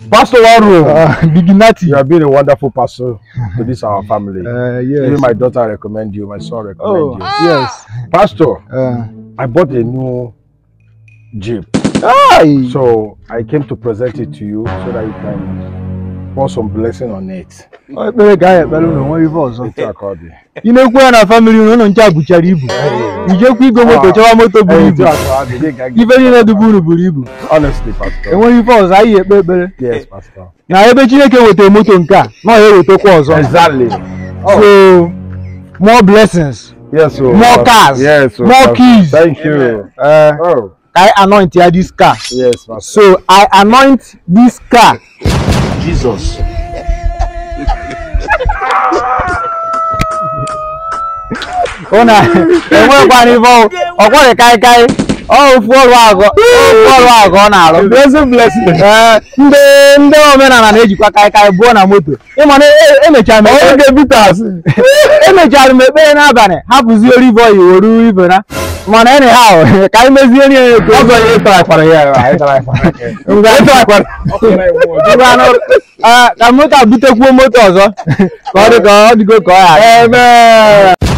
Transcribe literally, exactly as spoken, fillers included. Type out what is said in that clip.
Pastor One Room. Uh, Biginati. You have been a wonderful pastor to this our family. Uh, yes. Even my daughter recommend you, my son recommend oh, you. Yes. Pastor, uh, I bought a new Jeep. Aye. So I came to present it to you so that you can pour some blessing on it. Oh, but guy, but no one reverse. It's according. You know, when a family no no nchabu charibu. You just quick go moto chawa moto buribu. Even in the buru buribu. Honestly, Pastor. And when you falls, I hear baby. Yes, Pastor. Now every chineke with a moto nka. No here with a Exactly. So more blessings. Yes, so more cars. Yes, so more Pastor. Keys. Thank you. Uh, oh. I anoint this car. Yes, Pastor. So I anoint this car. Jesus. Ona, ewe kwa nivo, okore kai kai. Oh, follow ago. Oh, follow ago na alo. Blessing, blessing. Eh, nde nde omena na neji kwa kai kai buo na moto. E mo na emecha me. Oh, the bitters. Emecha me be na abane. Hapuzi ori boy oru ife na. Mo na anyhow, kai mezi eni e go. Ozo ye try for here. I try for. Nga try for. Nga no ah, ka moto abutekwu moto ozo. Ko de ko, di go ko ya. Amen.